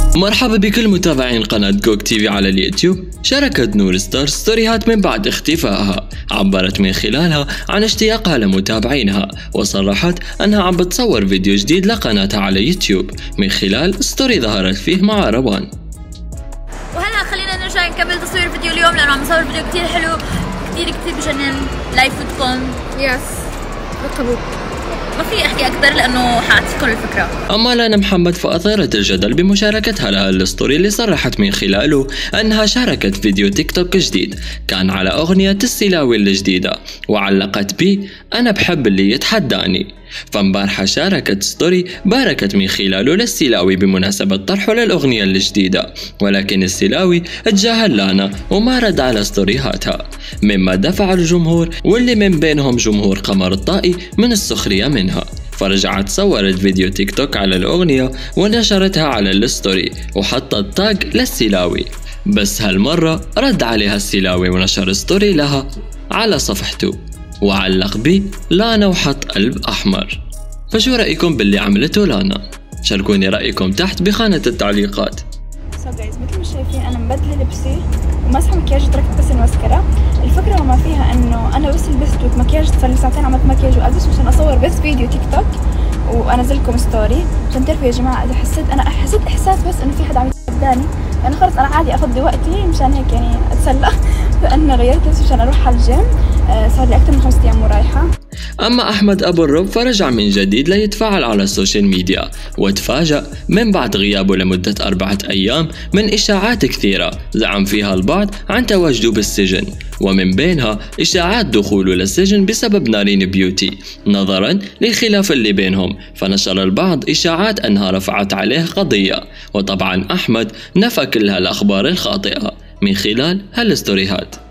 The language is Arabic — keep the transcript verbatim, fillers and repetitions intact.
مرحبا بكل متابعين قناة جوك تي في على اليوتيوب. شاركت نور ستار ستوريهات من بعد اختفائها، عبرت من خلالها عن اشتياقها لمتابعينها، وصرحت أنها عم بتصور فيديو جديد لقناتها على يوتيوب من خلال ستوري ظهرت فيه مع روان. وهلا خلينا نرجع نكمل تصوير فيديو اليوم لأنه عم نصور فيديو كتير حلو كتير كتير بجنن. لايف فود كون يس ركبوا، ما في احكي اكثر لانه حاعطيكم الفكره. اما لانا محمد فاثارت الجدل بمشاركتها لها الستوري اللي صرحت من خلاله انها شاركت فيديو تيك توك جديد كان على اغنيه السلاوي الجديده، وعلقت بي انا بحب اللي يتحداني. فامبارحة شاركت ستوري باركت من خلاله للسلاوي بمناسبة طرحه للأغنية الجديدة، ولكن السلاوي تجاهل لانا وما رد على ستوريهاتها، مما دفع الجمهور واللي من بينهم جمهور قمر الطائي من السخرية منها. فرجعت صورت فيديو تيك توك على الأغنية ونشرتها على الستوري وحطت تاج للسلاوي، بس هالمرة رد عليها السلاوي ونشر ستوري لها على صفحته وعلق بي لانا وحط قلب أحمر. فشو رأيكم باللي عملته لانا؟ شاركوني رأيكم تحت بخانة التعليقات. سو جايز مثل ما شايفين أنا مبدلة لبسي وماسحة مكياجي وتركت بس الماسكارا. الفكرة وما فيها إنه أنا بس لبست مكياج، صار لي ساعتين عملت مكياج وألبس مشان أصور بس فيديو تيك توك وأنزلكم ستوري عشان تعرفوا يا جماعة. إذا حسيت أنا حسيت إحساس بس إنه في حدا عم يتحداني، يعني خلص أنا عادي أفضي وقتي مشان هيك يعني أتسلى، فأنا غيرت لبسي مشان أروح على الجيم. صار لي أكثر من خمسة أيام ورايحة. أما أحمد أبو الرب فرجع من جديد ليتفاعل على السوشيال ميديا، وتفاجأ من بعد غيابه لمدة أربعة أيام من إشاعات كثيرة زعم فيها البعض عن تواجده بالسجن، ومن بينها إشاعات دخوله للسجن بسبب نارين بيوتي نظرا للخلاف اللي بينهم. فنشر البعض إشاعات أنها رفعت عليه قضية، وطبعا أحمد نفى كل هالأخبار الخاطئة من خلال هالستوريهات.